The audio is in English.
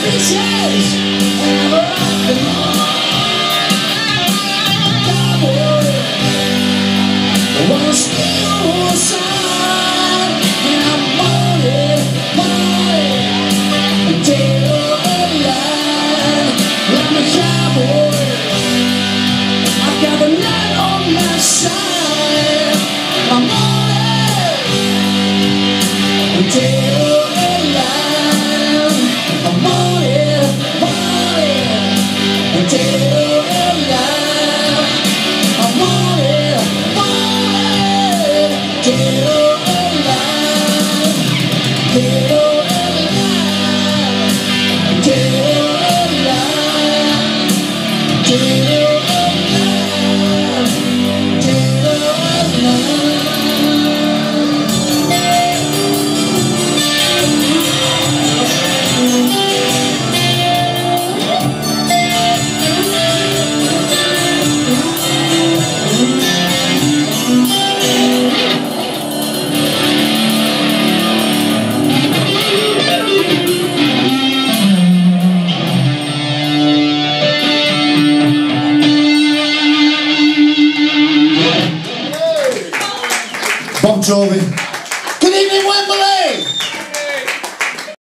pieces and I'm rocking on. Cowboy, I wanna steal a sign, and I'm wanted, dead or alive. I'm a cowboy, I've got the night on my side. I'm wanted, dead or alive. I'm wanted, dead or alive. I'm wanted, dead or alive. Dead or alive. Dead or alive. Dead or alive.